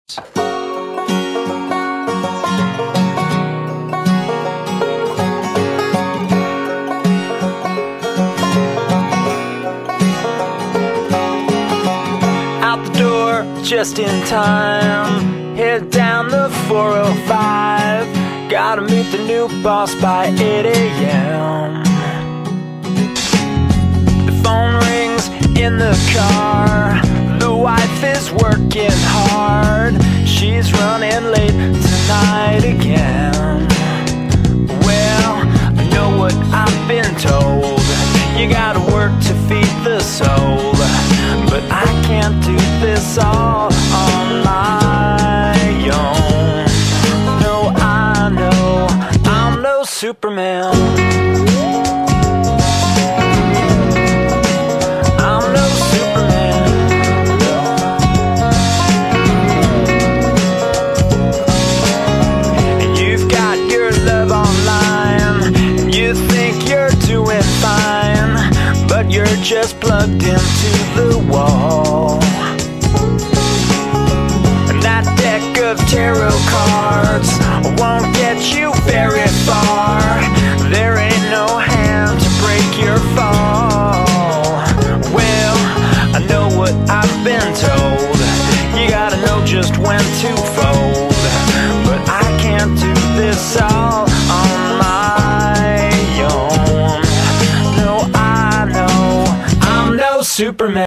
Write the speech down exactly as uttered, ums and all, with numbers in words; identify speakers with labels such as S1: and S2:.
S1: Out the door just in time, head down the four oh five. Gotta meet the new boss by eight A M The phone rings in the car. The wife is working hard. She's running late tonight again. Well, I know what I've been told. You gotta work to feed the soul. But I can't do this all on my own. No, I know I'm no Superman. I'm no Superman. And you've got your love online, and you think you're doing fine, but you're just plugged into the wall. And that deck of tarot cards won't get you very far. There ain't no hand to break your fall. Well, I know what I've been told. You gotta know just when to fold. But I can't do this all